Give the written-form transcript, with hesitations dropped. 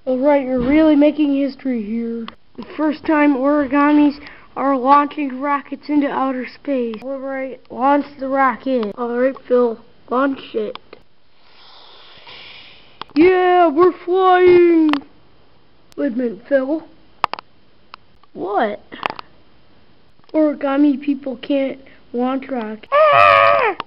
Alright, you're really making history here. The first time origamis are launching rockets into outer space. Alright, launch the rocket. Alright, Phil, launch it. Yeah, we're flying! Wait a minute, Phil. What? Origami people can't launch rockets.